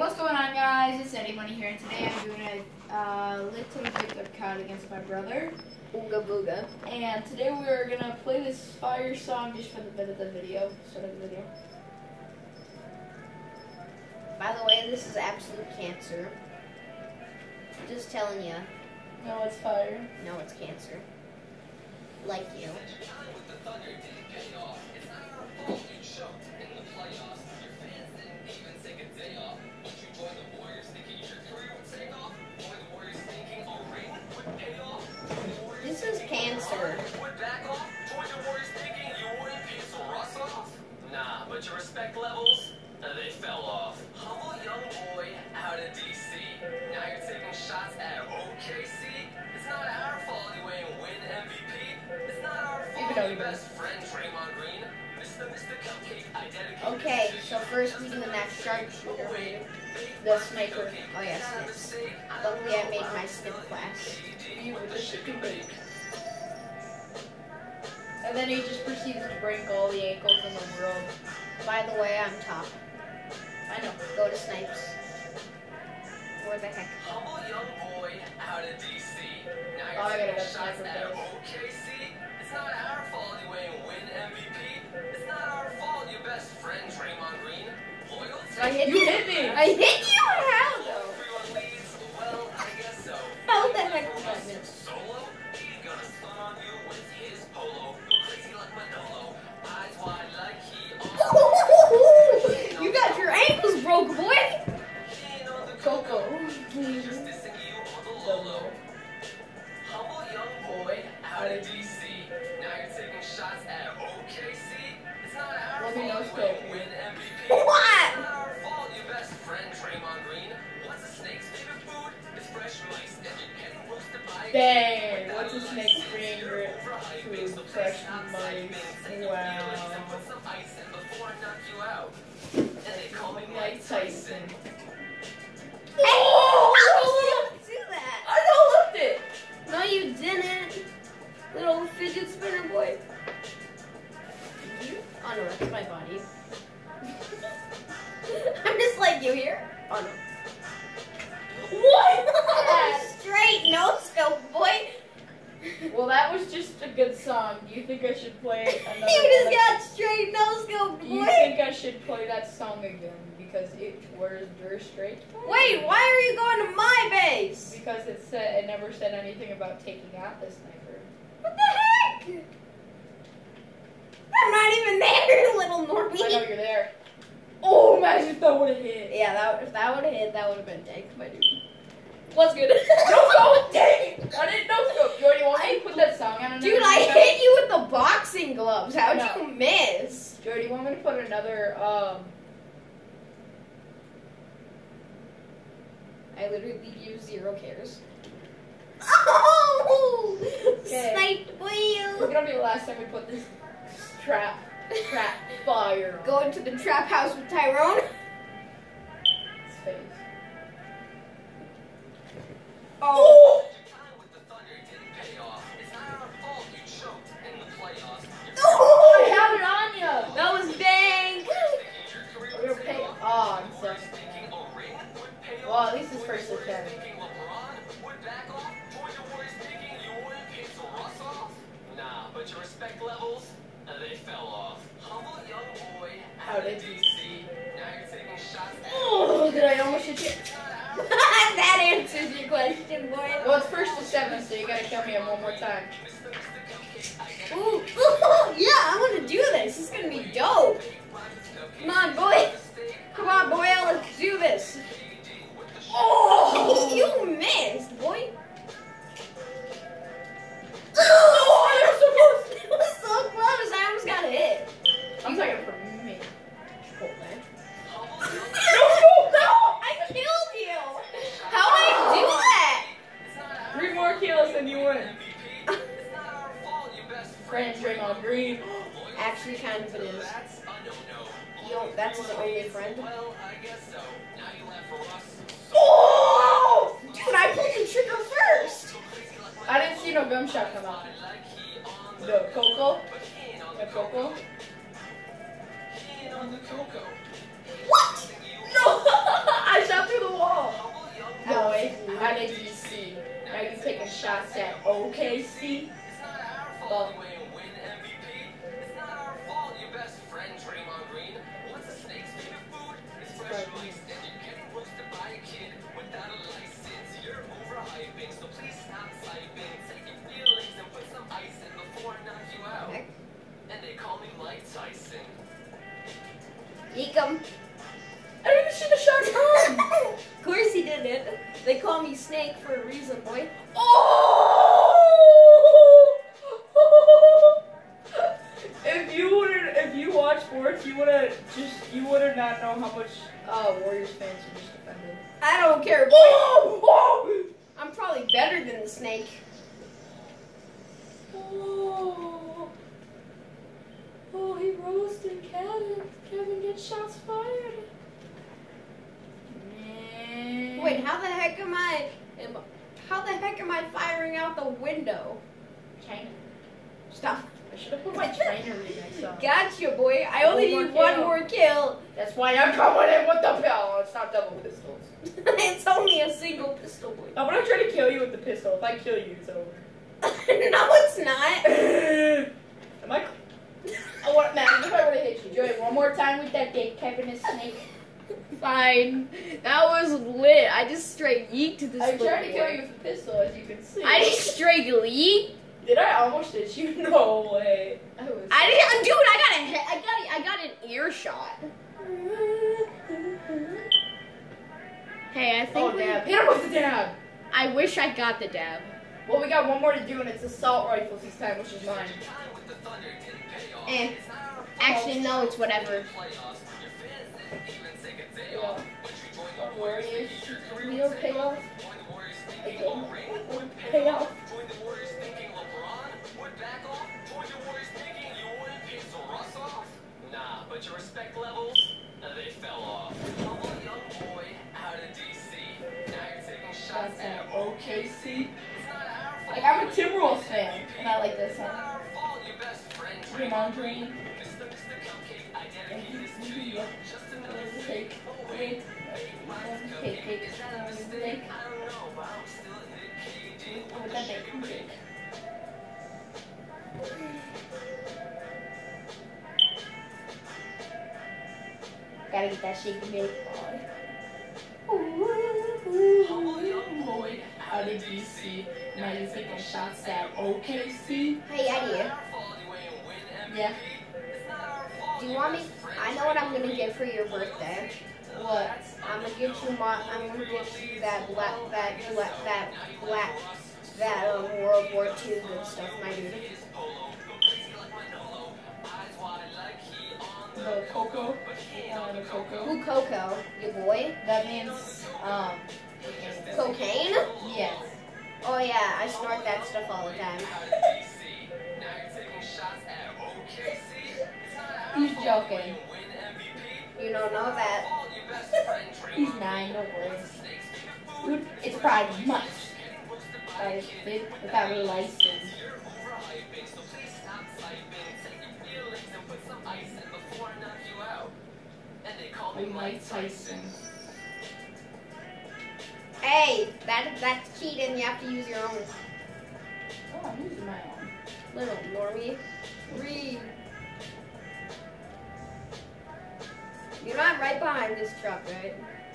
What's going on, guys? It's Eddie Money here, and today I'm doing a little bit of COD against my brother. Ooga booga. And today we're gonna play this fire song just for the bit of the video. Start of the video. By the way, this is absolute cancer. Just telling you. No, it's fire. No, it's cancer. Like you. This is cancer. Nah, but your respect levels, they fell off. Humble young boy out of DC. Now you're taking shots at OKC. It's not our fault you ain't win MVP. It's not our fault your best friend Draymond Green. Mr. Cupcake, I dedicate. Okay, so first we do that sharpshooter. The sniper. Oh yeah, snips. Luckily I made my snip class. You were the stupid. And then he just proceeds to break all the ankles in the world. By the way, I'm top. I know. Go to snipes. Where the heck? Humble young boy out of DC. Now Oh, I you're gotta taking go shots sniper at first. OKC. It's not our fault you ain't win MVP. It's not our fault your best friend Draymond Green. Loyalty. I hit You you. hit me! I hit you? How though? Everyone leads. Well, I guess so. How the heck did I miss? Solo? He's gonna stun on you with his polo. Go crazy like Manolo. Eyes wide like he on. You got your ankles broke, boy. He ain't on the Coco. He's just dissing you on the Lolo. Humble young boy out of DC. Now you're taking shots at OKC. It's not our Let me know, fault you Scope. ain't win MVP. What? It's not our fault your best friend Draymond Green. What's a snake's favorite food? It's fresh mice. And you're getting roasted by a Dang, what's a snake's favorite food? Fresh mice. Wow. Put some ice in before I knock you out. And they call me Mike Tyson. Oh! How did you do that? I don't lift it! No, you didn't. Little fidget spinner boy. Oh no, that's my body. I'm just like you here. Oh no. What? Straight no scope, boy. Well, that was just a good song. Do you think I should play another You just one? got straight no scope, Do you boy. think I should play that song again? Because it was very straight. Wait, why are you going to my base? Because it never said anything about taking out the sniper. What the heck? I'm not even there, little I know Normie. you're there. Oh, imagine if that would have hit. Yeah, if that would have hit, that would have been dank, my dude. What's good? No scope! Dang! I didn't know scope. Jordy, why don't you put that song on? Dude, I hit you with the boxing gloves. How'd No. you miss? Jordy, want me to put another, I literally give you 0 cares. Oh! Okay. Sniped by It's you. gonna be the last time we put this trap fire on Going to the trap house with Tyrone. his face. Oh! Your time with the Thunder didn't pay off. It's not our fault you choked in the playoffs. I have it on ya! That was dang. We're gonna pay on, so. Well, at least his first attempt. Nah, but your respect levels, they fell off. Humble young boy How did you see? Now you're taking shots at Oh, did I almost hit you? That answers your question, boy. Well, it's first to 7, so you gotta kill me one more time. Ooh, yeah, I want to do this. This is gonna be dope. Come on, boy. Come on, boy. Let's do this. Oh, you missed, boy. Oh, you're supposed to. It was so close. I almost got hit. I'm talking for me. No! I killed you. How did I do that? 3 more kills and you win. Friend Draymond Green. Actually, kind of it is. That's his only friend. Well, I guess so. Now you laugh for us. Oh! Dude, I pulled the trigger first. I didn't see no gunshot come out. The Coco? The Coco? on the Coco. What? No! I shot OKC. It's not our fault you ain't win MVP. It's not our fault your best friend Draymond Green. What's a snake's favorite food? It's fresh release, and you're getting roasted by a kid without a license. You're overhyping, so please stop typing. Take your feelings and put some ice in before I knock you out. And they call me Mike Tyson. Eek 'em. I didn't even see the shot come. Of course he didn't. They call me Snake for a reason, boy. Oh! If you watch sports, you would not know how much Warriors fans you just defended. I don't care, boy. Oh! I'm probably better than the Snake. Oh! Oh, he roasted Kevin. Kevin gets shots fired. Man. Wait, how the heck am I firing out the window? China. Stop. I should have put my trainer remix on. Gotcha, boy. I only One need more one kill. more kill. That's why I'm coming in with the pill. It's not double pistols. It's only a single pistol, boy. I'm gonna try to kill you with the pistol. If I kill you, it's over. No, it's not. Am I? Oh, what, man? If I were to hit you, Joey, one more time with that big Kevin is Snake. Fine. That was lit. I just straight yeeked this. I tried to boy. kill you with the pistol, as you can see. I just straight yeeked. Did I almost hit you? No way. Dude, I got an earshot. Hey, I think Oh, dab. Hit him with the dab. I wish I got the dab. Well, we got one more to do, and it's assault rifles this time, which is mine. Actually, no, it's whatever. Yeah. Warriors, real payoff. Again, payoff. Nah, but your respect levels, they fell off. Humble young boy out of DC. Now you're taking shots at OKC. It's not our fault. Like, I'm a Timberwolves fan, and I like this It's not song. our fault your best friend Draymond Green. Mr. Cupcake, I dedicate this to you. Just another Cake, cake, cake, cake. Is that a mistake? I don't know, but I'm still hit KD. With that bacon cake. Gotta get that shaky bake. Humble young boy Out of DC, now you're taking shots at OKC. Hey, Eddie. Yeah. Do you want me? I know what I'm gonna get for your birthday. What? I'm gonna get you that World War II good stuff, my dude. The cocoa. The cocoa. Who Coco? Your boy? That means Cocaine? yes. Oh yeah, I snort that stuff all the time. He's joking. You don't know that. He's 9, don't worry. Dude, it's probably much. Without a license. Mike Tyson. Hey, that's cheating. You have to use your own. Oh, I'm using my own. Little normie. Read. You're not right behind this truck, right?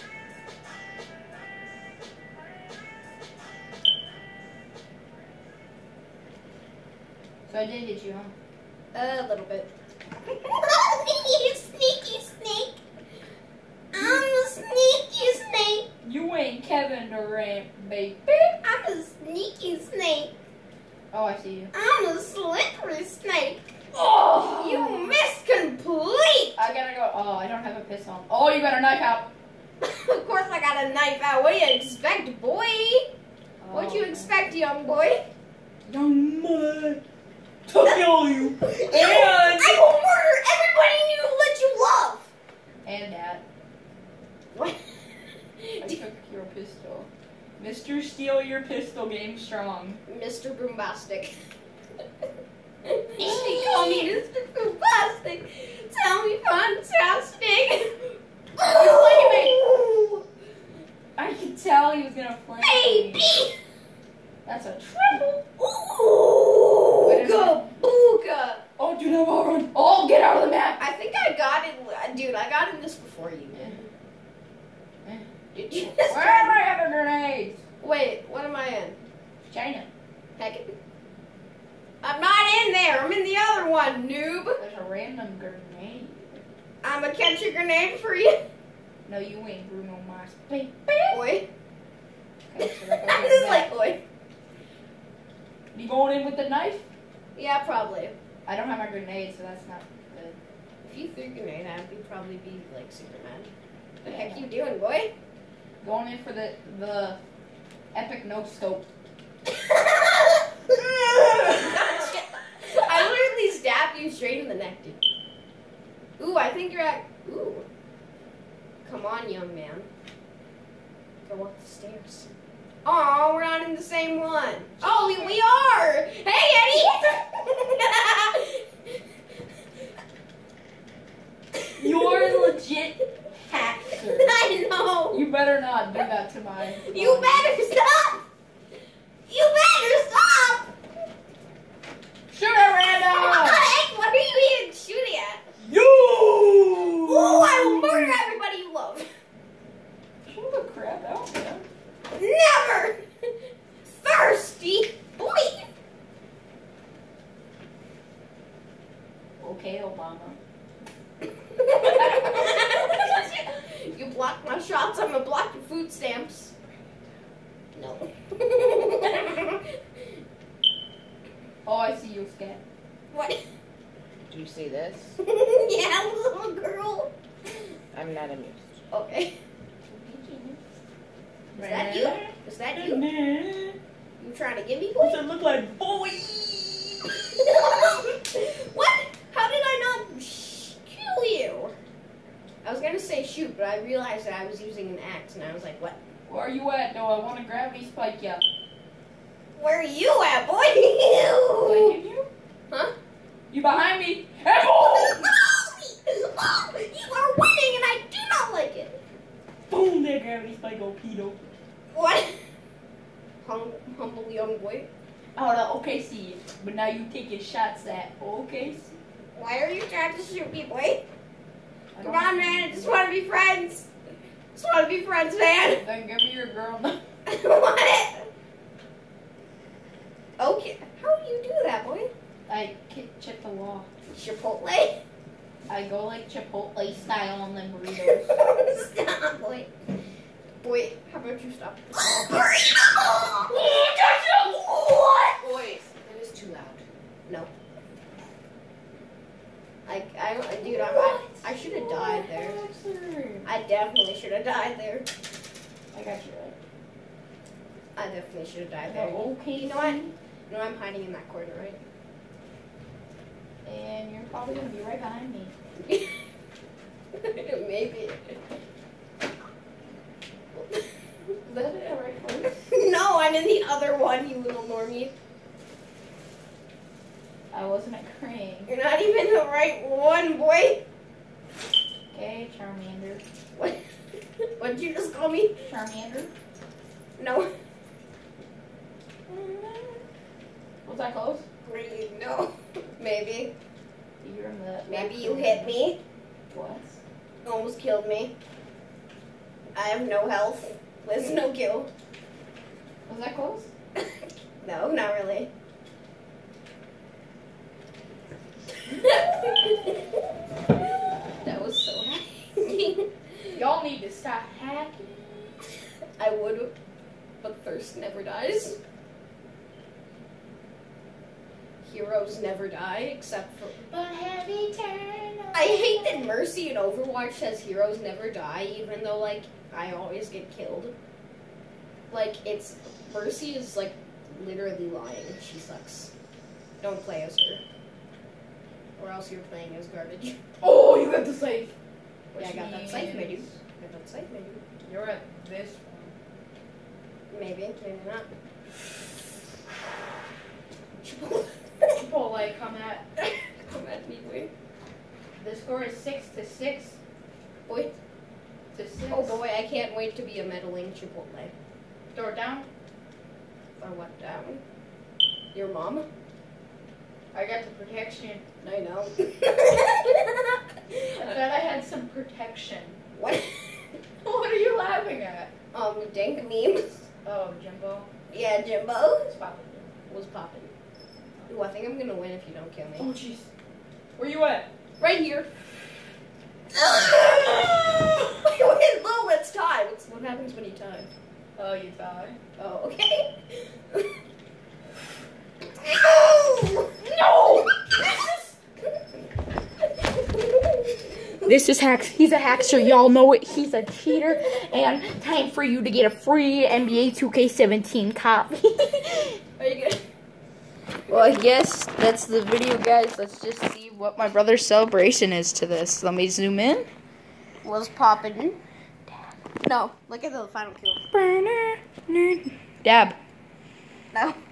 So I did get you, huh? A little bit. You sneaky snake. I'm a sneaky snake. You ain't Kevin Durant, baby. I'm a sneaky snake. Oh, I see you. I'm a slippery snake. Oh! You missed complete. I gotta go. Oh, I don't have a pistol. Oh, you got a knife out. Of course I got a knife out. What do you expect, boy? What'd you expect, young boy? Young boy. To kill you. I will murder everybody that you love. And that. What? I took your pistol. Mr. Steal Your Pistol Game Strong. Mr. Boombastic. She called me Mr. Boombastic. Tell me fantastic. Oh! I could tell he was gonna flame me. Baby. That's a triple. Ooh. gotten this before you, man. Did you Where just are my other grenades? Wait, what am I in? China. Heck. I'm not in there. I'm in the other one, noob. There's a random grenade. I'm gonna catch a grenade for you. No, you ain't Bruno Mars. Beep, Oi. Okay, so that goes I'm like just that. like, oi. You going in with the knife? Yeah, probably. I don't have my grenade, so that's not good. If you threw a grenade at me, you'd probably be like Superman. What the heck you doing, boy? Going in for the epic no scope. I literally stabbed you straight in the neck, dude. Ooh, I think you're at. Ooh. Come on, young man. Go up the stairs. Oh, we're not in the same one. Oh, we are. Hey, Eddie. You're legit hacker. I know. You better not do that to my. You better stop. You better stop. Shoot at random. Hey, what are you even shooting at? You. Ooh, I will murder everybody you love. Shoot the crap out, man. Never. Thirsty boy. Okay, Obama. You blocked my shots, I'm gonna block your food stamps. No. Oh, I see you, Scat. What? Do you see this? Yeah, little girl. I'm not amused. Okay. Is that you? Is that you? You trying to give me What's boy? it look like, boy? What? How did I not kill you? I was gonna say shoot, but I realized that I was using an axe, and I was like, what? Where are you at, though? I want to gravity spike ya. Where are you at, boy? Did I hit you? Huh? You behind me? Hey, boom! Oh, you are winning, and I do not like it. Boom! There, gravity spike, go pedo. What? Humble young boy. Oh, the OKC. But now you taking shots at OKC. Why are you trying to shoot me, boy? I Come don't on, know. man. I just want to be friends. Just want to be friends, man. Then give me your girl. What? Okay. How do you do that, boy? I chip the wall. Chipotle? I go like Chipotle style on them burritos. Stop, boy. Boy, how about you stop? What? Boys, it is too loud. No. Dude, I should have died there. I definitely should have died there. I got you right. I definitely should have died there. Okay. You know what? You know I'm hiding in that corner, right? And you're probably gonna be right behind me. Maybe. Is that in the right place? No, I'm in the other one, you little normie. I wasn't a crane. You're not even the right one, boy. Okay, Charmander. What? What did you just call me? Charmander? No. Was that close? No. Maybe. You're in the. Maybe you hit me. What? Almost killed me. I have no health. There's no kill. Was that close? No, not really. That was so hacking. Y'all need to stop hacking. I would, but thirst never dies. Heroes never die, except for... But have eternal. I hate that Mercy in Overwatch says heroes never die, even though, like, I always get killed. Like, it's... Mercy is, like, literally lying. She sucks. Don't play as her. Or else you're playing as garbage. Oh, you got the safe. Yeah, I got that safe menu. means I got that safe menu. You're at this Maybe, maybe not. one. Chipotle, come at. Come at me, boy. The score is 6-6. Boy. To 6. Oh boy, I can't wait to be a meddling Chipotle. Throw it down. Or what down? Your mom? I got the protection. I know. I thought I had some protection. What? What are you laughing at? Dank memes. Oh, Jimbo. Yeah, Jimbo. It's popping. Was popping. Ooh, I think I'm gonna win if you don't kill me. Oh, jeez. Where you at? Right here. Wait, no, let's tie. What happens when you tie? Oh, you die. Oh, okay. No! This is Hax. He's a hackster. Y'all know it. He's a cheater. And time for you to get a free NBA 2K17 copy. Are you good? Well, I guess that's the video, guys. Let's just see what my brother's celebration is to this. Let me zoom in. Was popping. No, look at the final kill. Dab. No.